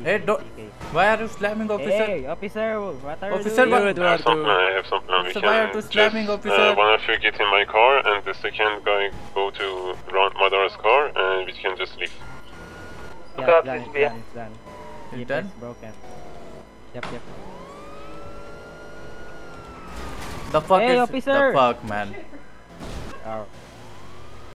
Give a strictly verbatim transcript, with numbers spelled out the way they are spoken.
Hey, don't. Why are you slamming, officer? Hey, officer, what are Officer, you what? doing? I have something, I have something. We So can why are you slamming, just, officer? uh, one of you get in my car and the second guy go to Madara's car and we can just leave. Yeah, it's done, it's done, it's done. It's G P S done? broken. Yep, yep. The fuck Hey, is officer! the fuck, man? Oh.